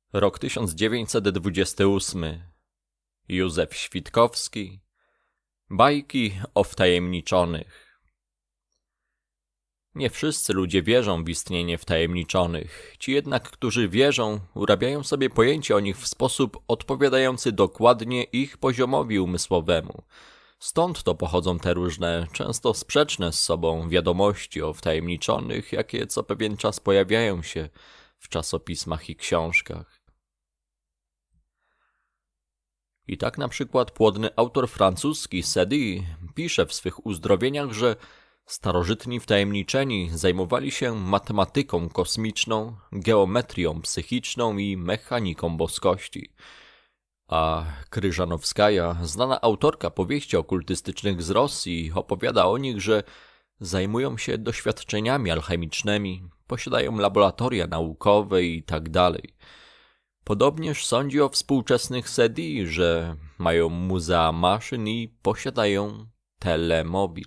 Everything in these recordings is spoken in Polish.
Rok 1928. Józef Świdkowski. Bajki o wtajemniczonych. Nie wszyscy ludzie wierzą w istnienie wtajemniczonych. Ci jednak, którzy wierzą, urabiają sobie pojęcie o nich w sposób odpowiadający dokładnie ich poziomowi umysłowemu. Stąd to pochodzą te różne, często sprzeczne z sobą wiadomości o wtajemniczonych, jakie co pewien czas pojawiają się w czasopismach i książkach. I tak na przykład płodny autor francuski Sadi pisze w swych uzdrowieniach, że starożytni wtajemniczeni zajmowali się matematyką kosmiczną, geometrią psychiczną i mechaniką boskości. A Kryżanowskaja, znana autorka powieści okultystycznych z Rosji, opowiada o nich, że zajmują się doświadczeniami alchemicznymi, posiadają laboratoria naukowe i tak dalej. Podobnież sądzi o współczesnych Sedi, że mają muzea maszyn i posiadają telemobil.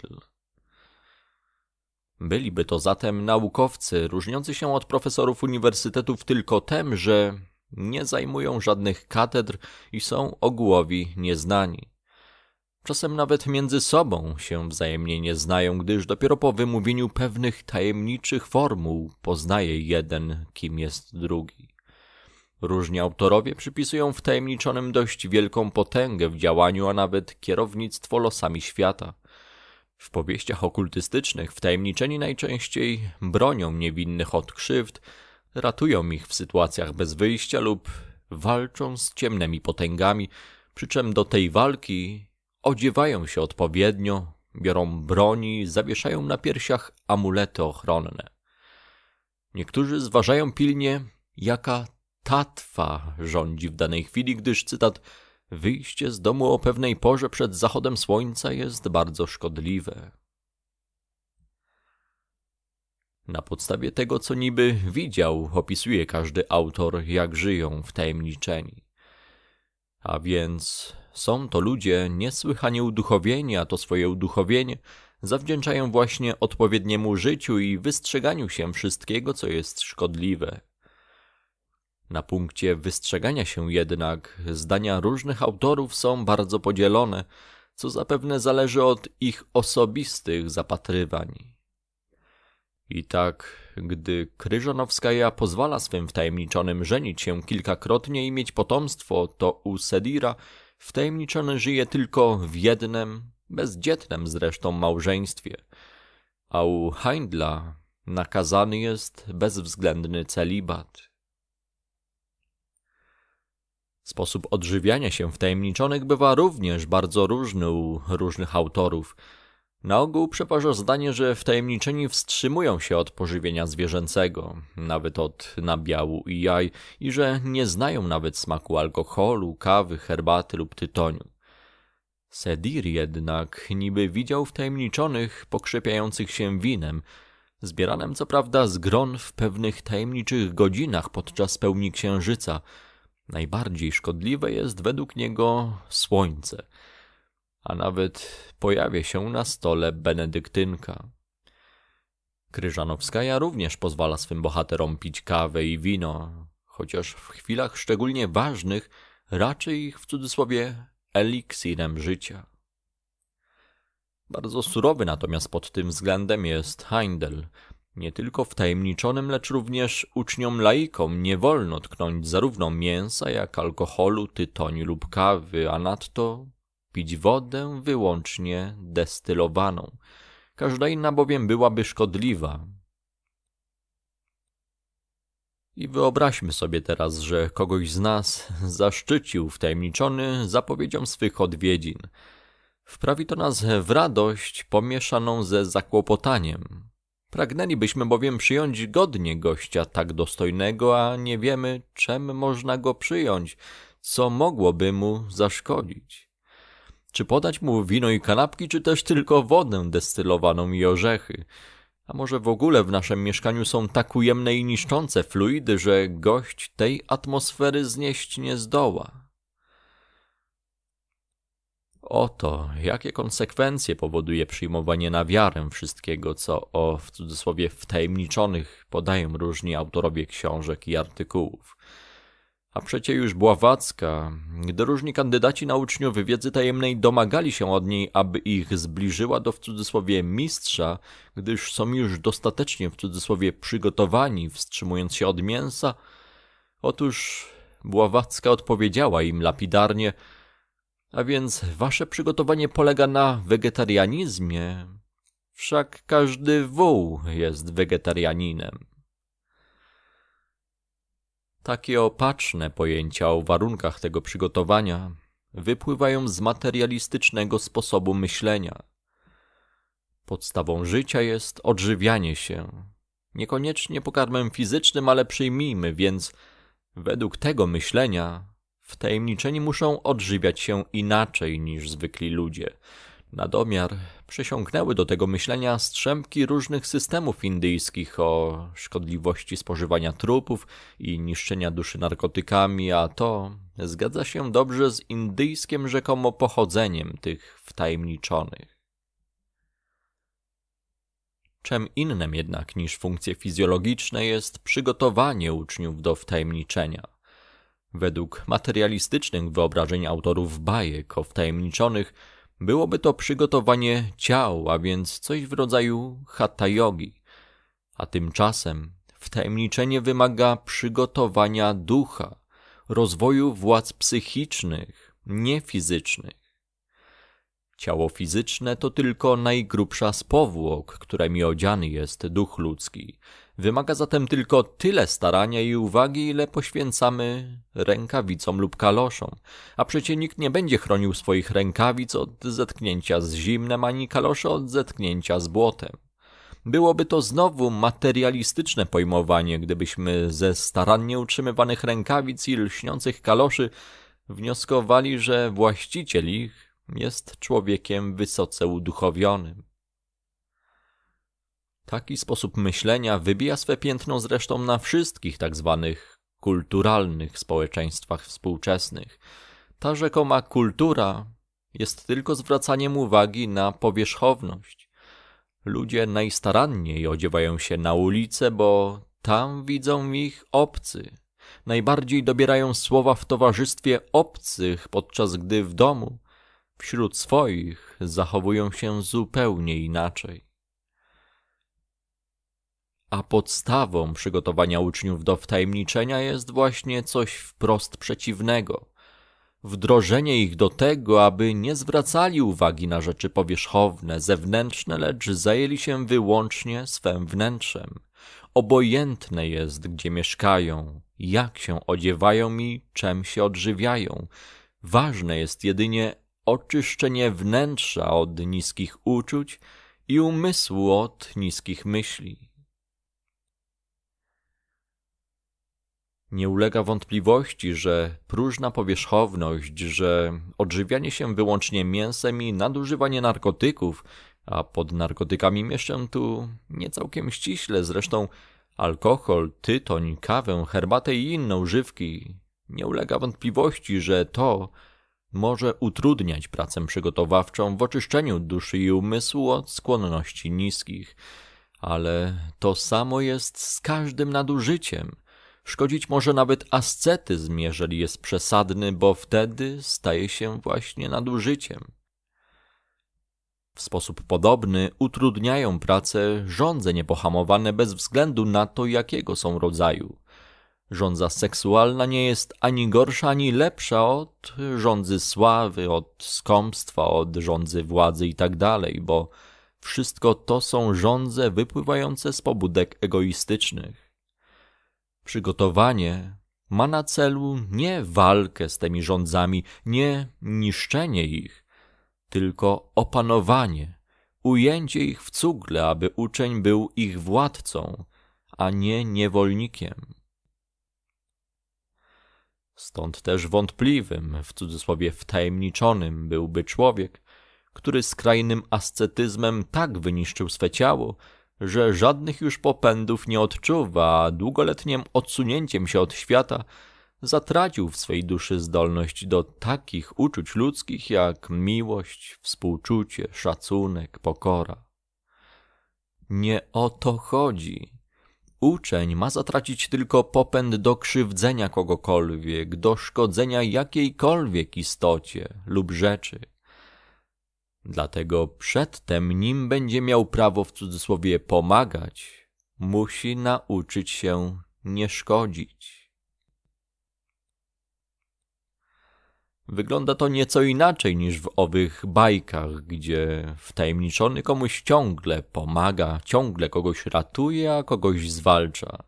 Byliby to zatem naukowcy różniący się od profesorów uniwersytetów tylko tym, że nie zajmują żadnych katedr i są ogółowi nieznani. Czasem nawet między sobą się wzajemnie nie znają, gdyż dopiero po wymówieniu pewnych tajemniczych formuł poznaje jeden, kim jest drugi. Różni autorowie przypisują wtajemniczonym dość wielką potęgę w działaniu, a nawet kierownictwo losami świata. W powieściach okultystycznych wtajemniczeni najczęściej bronią niewinnych od krzywd, ratują ich w sytuacjach bez wyjścia lub walczą z ciemnymi potęgami, przy czym do tej walki odziewają się odpowiednio, biorą broni, zawieszają na piersiach amulety ochronne. Niektórzy zważają pilnie, jaka tatwa rządzi w danej chwili, gdyż, cytat, wyjście z domu o pewnej porze przed zachodem słońca jest bardzo szkodliwe. Na podstawie tego, co niby widział, opisuje każdy autor, jak żyją wtajemniczeni. A więc są to ludzie niesłychanie uduchowieni, a to swoje uduchowienie zawdzięczają właśnie odpowiedniemu życiu i wystrzeganiu się wszystkiego, co jest szkodliwe. Na punkcie wystrzegania się jednak zdania różnych autorów są bardzo podzielone, co zapewne zależy od ich osobistych zapatrywań. I tak, gdy Kryżanowskaja pozwala swym wtajemniczonym żenić się kilkakrotnie i mieć potomstwo, to u Sedira wtajemniczony żyje tylko w jednym, bezdzietnym zresztą małżeństwie, a u Heindla nakazany jest bezwzględny celibat. Sposób odżywiania się wtajemniczonych bywa również bardzo różny u różnych autorów. Na ogół przeważa zdanie, że wtajemniczeni wstrzymują się od pożywienia zwierzęcego, nawet od nabiału i jaj, i że nie znają nawet smaku alkoholu, kawy, herbaty lub tytoniu. Sedir jednak niby widział wtajemniczonych pokrzepiających się winem, zbieranym co prawda z gron w pewnych tajemniczych godzinach podczas pełni księżyca. Najbardziej szkodliwe jest według niego słońce, a nawet pojawia się na stole benedyktynka. Kryżanowskaja również pozwala swym bohaterom pić kawę i wino, chociaż w chwilach szczególnie ważnych raczy ich w cudzysłowie eliksirem życia. Bardzo surowy natomiast pod tym względem jest Heindel. Nie tylko wtajemniczonym, lecz również uczniom laikom nie wolno tknąć zarówno mięsa, jak alkoholu, tytoniu lub kawy, a nadto pić wodę wyłącznie destylowaną. Każda inna bowiem byłaby szkodliwa. I wyobraźmy sobie teraz, że kogoś z nas zaszczycił wtajemniczony zapowiedzią swych odwiedzin. Wprawi to nas w radość pomieszaną ze zakłopotaniem. Pragnęlibyśmy bowiem przyjąć godnie gościa tak dostojnego, a nie wiemy, czym można go przyjąć, co mogłoby mu zaszkodzić. Czy podać mu wino i kanapki, czy też tylko wodę destylowaną i orzechy? A może w ogóle w naszym mieszkaniu są tak ujemne i niszczące fluidy, że gość tej atmosfery znieść nie zdoła? Oto, jakie konsekwencje powoduje przyjmowanie na wiarę wszystkiego, co o, w cudzysłowie, wtajemniczonych podają różni autorowie książek i artykułów. A przecie już Bławacka, gdy różni kandydaci na uczniów wiedzy tajemnej domagali się od niej, aby ich zbliżyła do w cudzysłowie mistrza, gdyż są już dostatecznie w cudzysłowie przygotowani, wstrzymując się od mięsa, otóż Bławacka odpowiedziała im lapidarnie: a więc wasze przygotowanie polega na wegetarianizmie, wszak każdy wół jest wegetarianinem. Takie opatrzne pojęcia o warunkach tego przygotowania wypływają z materialistycznego sposobu myślenia. Podstawą życia jest odżywianie się, niekoniecznie pokarmem fizycznym, ale przyjmijmy więc, według tego myślenia wtajemniczeni muszą odżywiać się inaczej niż zwykli ludzie. Na domiar przysiągnęły do tego myślenia strzępki różnych systemów indyjskich o szkodliwości spożywania trupów i niszczenia duszy narkotykami, a to zgadza się dobrze z indyjskim rzekomo pochodzeniem tych wtajemniczonych. Czym innym jednak niż funkcje fizjologiczne jest przygotowanie uczniów do wtajemniczenia. Według materialistycznych wyobrażeń autorów bajek o wtajemniczonych byłoby to przygotowanie ciał, a więc coś w rodzaju hatha jogi, a tymczasem wtajemniczenie wymaga przygotowania ducha, rozwoju władz psychicznych, nie fizycznych. Ciało fizyczne to tylko najgrubsza z powłok, którymi odziany jest duch ludzki. Wymaga zatem tylko tyle starania i uwagi, ile poświęcamy rękawicom lub kaloszom. A przecie nikt nie będzie chronił swoich rękawic od zetknięcia z zimnem, ani kaloszy od zetknięcia z błotem. Byłoby to znowu materialistyczne pojmowanie, gdybyśmy ze starannie utrzymywanych rękawic i lśniących kaloszy wnioskowali, że właściciel ich jest człowiekiem wysoce uduchowionym. Taki sposób myślenia wybija swe piętno zresztą na wszystkich tak zwanych kulturalnych społeczeństwach współczesnych. Ta rzekoma kultura jest tylko zwracaniem uwagi na powierzchowność. Ludzie najstaranniej odziewają się na ulicę, bo tam widzą ich obcy. Najbardziej dobierają słowa w towarzystwie obcych, podczas gdy w domu, wśród swoich, zachowują się zupełnie inaczej. A podstawą przygotowania uczniów do wtajemniczenia jest właśnie coś wprost przeciwnego. Wdrożenie ich do tego, aby nie zwracali uwagi na rzeczy powierzchowne, zewnętrzne, lecz zajęli się wyłącznie swym wnętrzem. Obojętne jest, gdzie mieszkają, jak się odziewają i czym się odżywiają. Ważne jest jedynie oczyszczenie wnętrza od niskich uczuć i umysłu od niskich myśli. Nie ulega wątpliwości, że próżna powierzchowność, że odżywianie się wyłącznie mięsem i nadużywanie narkotyków, a pod narkotykami mieszczę tu nie całkiem ściśle zresztą alkohol, tytoń, kawę, herbatę i inne używki, nie ulega wątpliwości, że to może utrudniać pracę przygotowawczą w oczyszczeniu duszy i umysłu od skłonności niskich, ale to samo jest z każdym nadużyciem. Szkodzić może nawet ascetyzm, jeżeli jest przesadny, bo wtedy staje się właśnie nadużyciem. W sposób podobny utrudniają pracę żądze niepohamowane bez względu na to, jakiego są rodzaju. Żądza seksualna nie jest ani gorsza, ani lepsza od żądzy sławy, od skąpstwa, od żądzy władzy itd., bo wszystko to są żądze wypływające z pobudek egoistycznych. Przygotowanie ma na celu nie walkę z tymi żądzami, nie niszczenie ich, tylko opanowanie, ujęcie ich w cugle, aby uczeń był ich władcą, a nie niewolnikiem. Stąd też wątpliwym, w cudzysłowie wtajemniczonym, byłby człowiek, który skrajnym ascetyzmem tak wyniszczył swe ciało, że żadnych już popędów nie odczuwa, a długoletnim odsunięciem się od świata zatracił w swej duszy zdolność do takich uczuć ludzkich jak miłość, współczucie, szacunek, pokora. Nie o to chodzi. Uczeń ma zatracić tylko popęd do krzywdzenia kogokolwiek, do szkodzenia jakiejkolwiek istocie lub rzeczy. Dlatego przedtem, nim będzie miał prawo w cudzysłowie pomagać, musi nauczyć się nie szkodzić. Wygląda to nieco inaczej niż w owych bajkach, gdzie wtajemniczony komuś ciągle pomaga, ciągle kogoś ratuje, a kogoś zwalcza.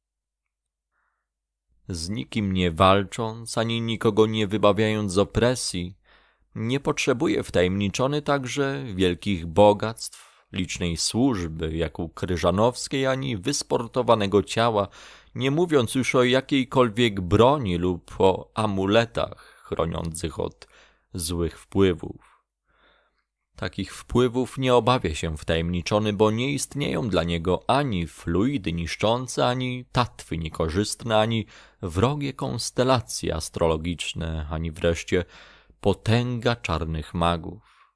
Z nikim nie walcząc, ani nikogo nie wybawiając z opresji, nie potrzebuje wtajemniczony także wielkich bogactw, licznej służby, jak u Kryżanowskiej, ani wysportowanego ciała, nie mówiąc już o jakiejkolwiek broni lub o amuletach chroniących od złych wpływów. Takich wpływów nie obawia się wtajemniczony, bo nie istnieją dla niego ani fluidy niszczące, ani tatwy niekorzystne, ani wrogie konstelacje astrologiczne, ani wreszcie potęga czarnych magów.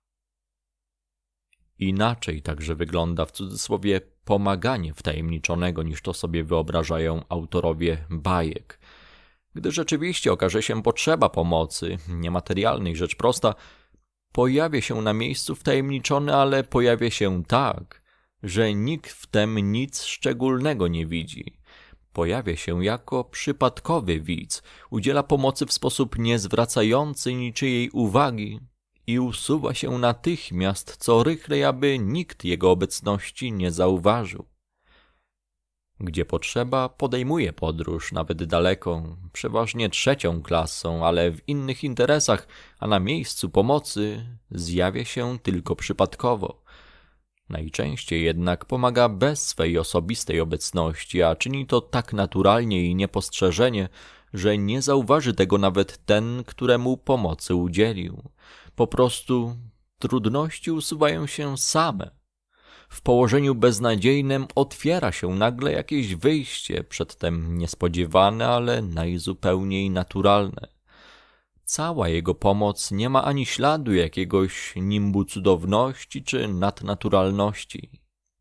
Inaczej także wygląda w cudzysłowie pomaganie wtajemniczonego, niż to sobie wyobrażają autorowie bajek. Gdy rzeczywiście okaże się potrzeba pomocy, niematerialnej, rzecz prosta, pojawia się na miejscu wtajemniczony, ale pojawia się tak, że nikt w tem nic szczególnego nie widzi. Pojawia się jako przypadkowy widz, udziela pomocy w sposób niezwracający niczyjej uwagi i usuwa się natychmiast, co rychlej, aby nikt jego obecności nie zauważył. Gdzie potrzeba, podejmuje podróż, nawet daleką, przeważnie 3. klasą, ale w innych interesach, a na miejscu pomocy zjawia się tylko przypadkowo. Najczęściej jednak pomaga bez swej osobistej obecności, a czyni to tak naturalnie i niepostrzeżenie, że nie zauważy tego nawet ten, któremu pomocy udzielił. Po prostu trudności usuwają się same. W położeniu beznadziejnym otwiera się nagle jakieś wyjście, przedtem niespodziewane, ale najzupełniej naturalne. Cała jego pomoc nie ma ani śladu jakiegoś nimbu cudowności czy nadnaturalności.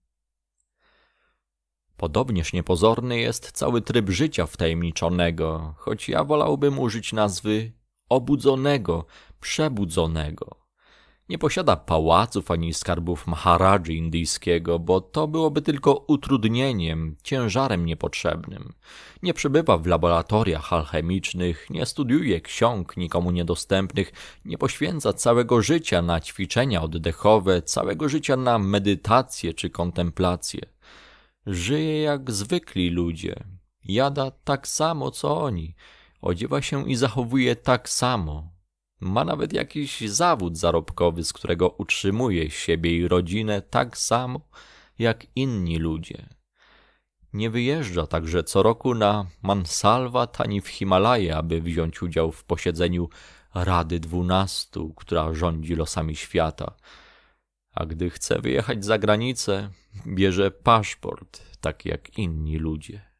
Podobnież niepozorny jest cały tryb życia wtajemniczonego, choć ja wolałbym użyć nazwy obudzonego, przebudzonego. Nie posiada pałaców ani skarbów Maharadży indyjskiego, bo to byłoby tylko utrudnieniem, ciężarem niepotrzebnym. Nie przebywa w laboratoriach alchemicznych, nie studiuje ksiąg nikomu niedostępnych, nie poświęca całego życia na ćwiczenia oddechowe, całego życia na medytację czy kontemplację. Żyje jak zwykli ludzie, jada tak samo co oni, odziewa się i zachowuje tak samo. Ma nawet jakiś zawód zarobkowy, z którego utrzymuje siebie i rodzinę tak samo jak inni ludzie. Nie wyjeżdża także co roku na Mansalvat ani w Himalaje, aby wziąć udział w posiedzeniu Rady 12, która rządzi losami świata. A gdy chce wyjechać za granicę, bierze paszport, tak jak inni ludzie.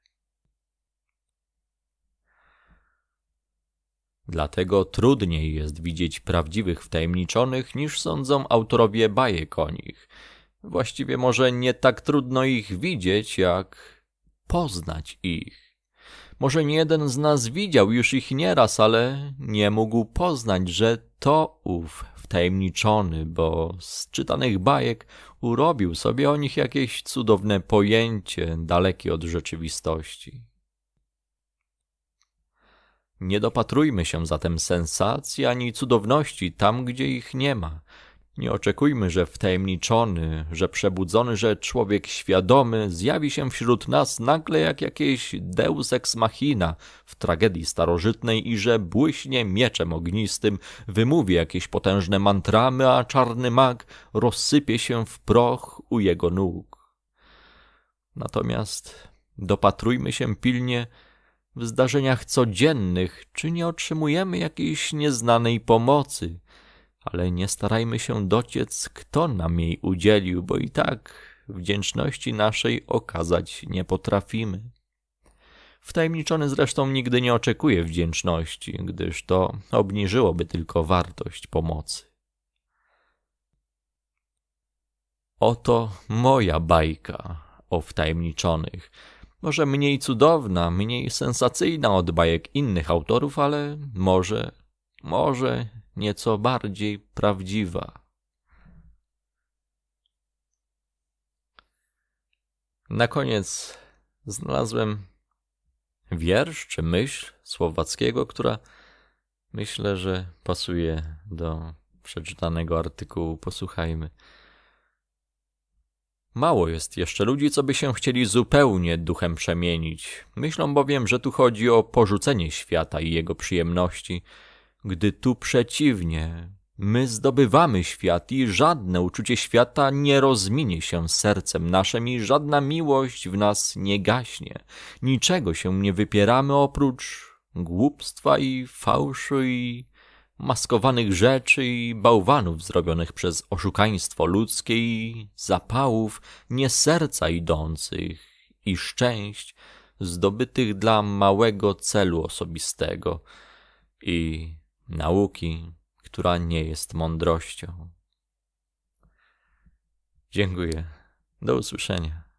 Dlatego trudniej jest widzieć prawdziwych wtajemniczonych, niż sądzą autorowie bajek o nich. Właściwie może nie tak trudno ich widzieć, jak poznać ich. Może niejeden z nas widział już ich nieraz, ale nie mógł poznać, że to ów wtajemniczony, bo z czytanych bajek urobił sobie o nich jakieś cudowne pojęcie, dalekie od rzeczywistości. Nie dopatrujmy się zatem sensacji ani cudowności tam, gdzie ich nie ma. Nie oczekujmy, że wtajemniczony, że przebudzony, że człowiek świadomy zjawi się wśród nas nagle jak jakieś deus ex machina w tragedii starożytnej i że błyśnie mieczem ognistym, wymówi jakieś potężne mantramy, a czarny mag rozsypie się w proch u jego nóg. Natomiast dopatrujmy się pilnie w zdarzeniach codziennych, czy nie otrzymujemy jakiejś nieznanej pomocy, ale nie starajmy się dociec, kto nam jej udzielił, bo i tak wdzięczności naszej okazać nie potrafimy. Wtajemniczony zresztą nigdy nie oczekuje wdzięczności, gdyż to obniżyłoby tylko wartość pomocy. Oto moja bajka o wtajemniczonych. Może mniej cudowna, mniej sensacyjna od bajek innych autorów, ale może nieco bardziej prawdziwa. Na koniec znalazłem wiersz czy myśl Słowackiego, która myślę, że pasuje do przeczytanego artykułu. Posłuchajmy. Mało jest jeszcze ludzi, co by się chcieli zupełnie duchem przemienić. Myślą bowiem, że tu chodzi o porzucenie świata i jego przyjemności, gdy tu przeciwnie, my zdobywamy świat i żadne uczucie świata nie rozminie się z sercem naszym i żadna miłość w nas nie gaśnie. Niczego się nie wypieramy oprócz głupstwa i fałszu i maskowanych rzeczy i bałwanów zrobionych przez oszukaństwo ludzkie i zapałów nie serca idących i szczęść zdobytych dla małego celu osobistego i nauki, która nie jest mądrością. Dziękuję. Do usłyszenia.